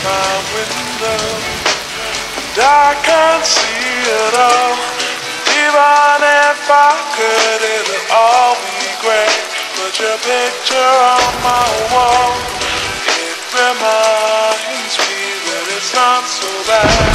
my window, and I can't see it all. Even if I could, it'll all be great. Put your picture on my wall. It reminds me that it's not so bad.